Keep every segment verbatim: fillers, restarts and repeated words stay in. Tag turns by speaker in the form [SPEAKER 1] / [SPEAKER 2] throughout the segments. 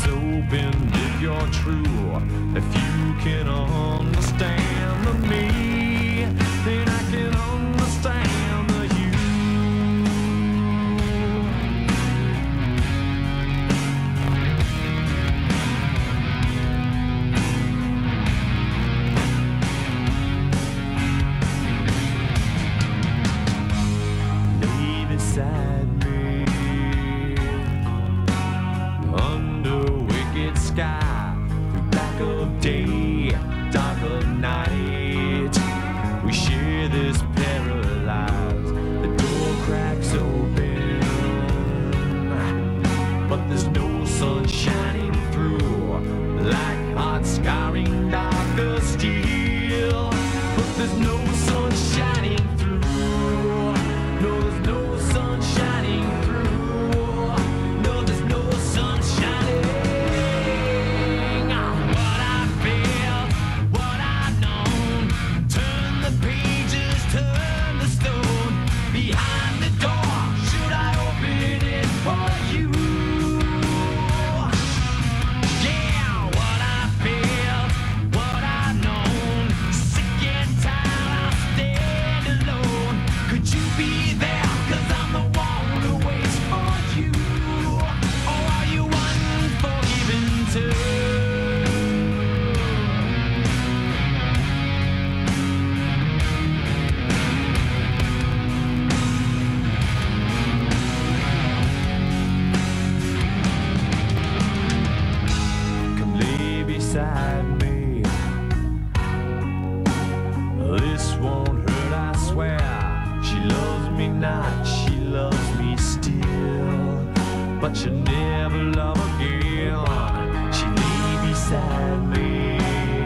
[SPEAKER 1] cracks open if you're true. If you can understand me, then I can understand the you. Lay beside me under wicked sky, through black of day, dark of night. We share this paralyzed. The door cracks open, but there's no sun shining through, like hot scarring dark of steel. But there's no sun shining through. No, there's no sun shining through. No, there's no sun shining. What I feel, what I've known. Turn the pages, turn the stone. Behind the door, should I open it for you? Yeah, what I feel, what I've known. Sick and tired, I stand alone. Could you be there? 'Cause I'm the one who waits for you. Or are you unforgiven too? Come lay beside me. This won't hurt, I swear. She loves me not, she loves me still. But she'll never love again. She lay beside me,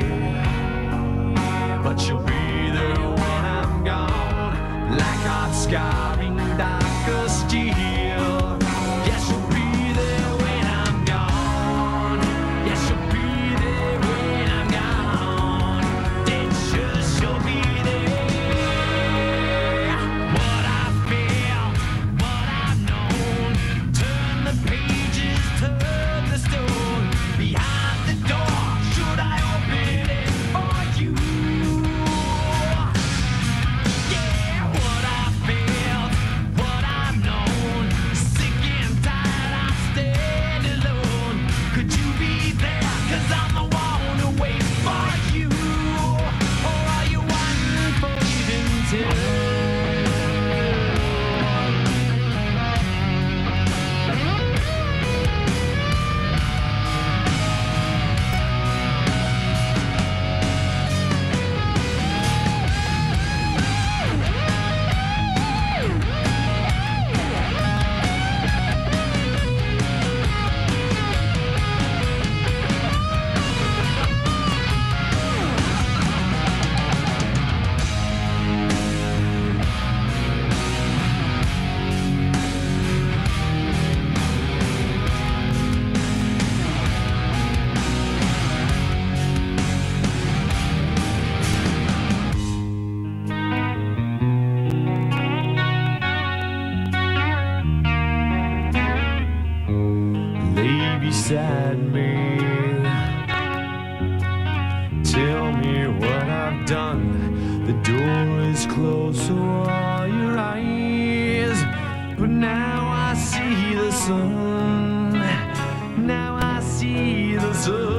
[SPEAKER 1] but she'll be there when I'm gone, like hot scarring dark of steel. Yeah, she'll be there when I'm gone. Yeah, she'll be there when I'm gone. Dead sure she'll be there. What I feel, what I've known. Turn the pages, turn the stone. Behind the door, should I open it for you? Yeah, what I feel, what I've known. Sick and tired, I stand alone. Could you be there? 'Cause I'm the one who waits for you. Or are you unforgiven too? Lay beside me. Tell me what I've done. The door is closed, so are your eyes. But now I see the sun. Now I see the sun.